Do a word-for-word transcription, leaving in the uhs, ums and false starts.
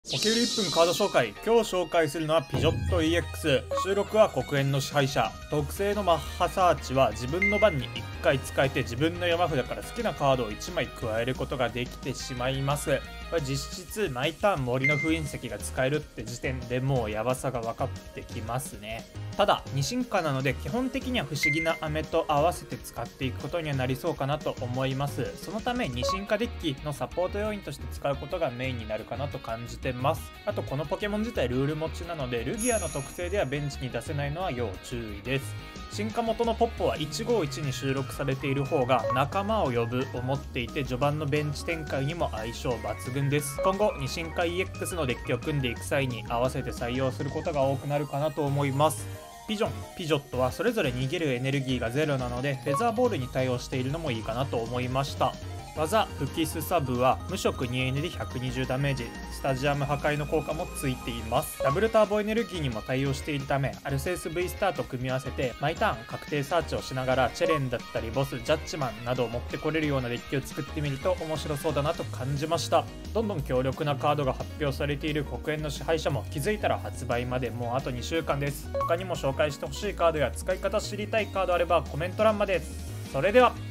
ポケ売りいっぷんカード紹介。今日紹介するのはピジョット イーエックス。収録は黒煙の支配者。特製のマッハサーチは自分の番にいっかい使えて、自分の山札から好きなカードをいちまい加えることができてしまいます。これ実質毎ターン森の封印石が使えるって時点でもうヤバさが分かってきますね。ただに進化なので基本的には不思議な飴と合わせて使っていくことにはなりそうかなと思います。そのために進化デッキのサポート要員として使うことがメインになるかなと感じてます。あとこのポケモン自体ルール持ちなのでルギアの特性ではベンチに出せないのは要注意です。進化元のポッポはいちごいちに収録されている方が仲間を呼ぶを持っていて、序盤のベンチ展開にも相性抜群です。今後に進化 イーエックス のデッキを組んでいく際に合わせて採用することが多くなるかなと思います。ピジョン、ピジョットはそれぞれ逃げるエネルギーがゼロなのでフェザーボールに対応しているのもいいかなと思いました。技吹きすさぶは無色 にエヌ でひゃくにじゅうダメージ、スタジアム破壊の効果もついています。ダブルターボエネルギーにも対応しているためアルセウス V スターと組み合わせて毎ターン確定サーチをしながらチェレンだったりボス、ジャッジマンなどを持ってこれるようなデッキを作ってみると面白そうだなと感じました。どんどん強力なカードが発表されている黒煙の支配者も気づいたら発売までもうあとにしゅうかんです。他にも紹介してほしいカードや使い方知りたいカードあればコメント欄まで。それでは。